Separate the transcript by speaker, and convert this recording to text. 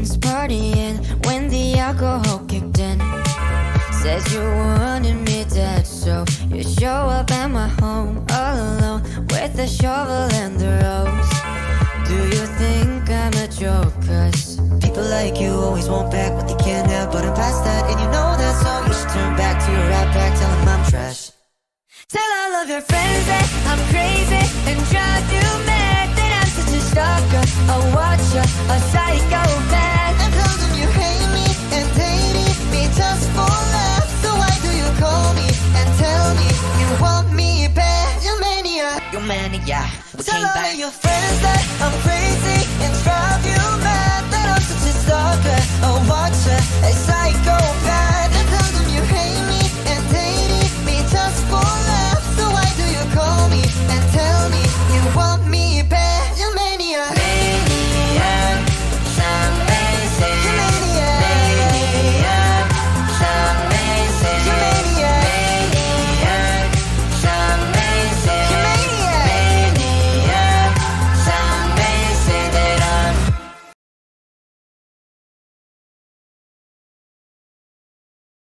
Speaker 1: evenings partying when the alcohol kicked in. Said you wanted me dead, so you show up at my home all alone with the shovel and the rose. Do you think I'm a joke? 'Cause people like you always want back what they can't have, but I'm past that and you know that, so you should turn back to your rap pack, tell them I'm trash. Tell all of your friends that I'm crazy and drive you mad, that I'm such a stalker. Oh,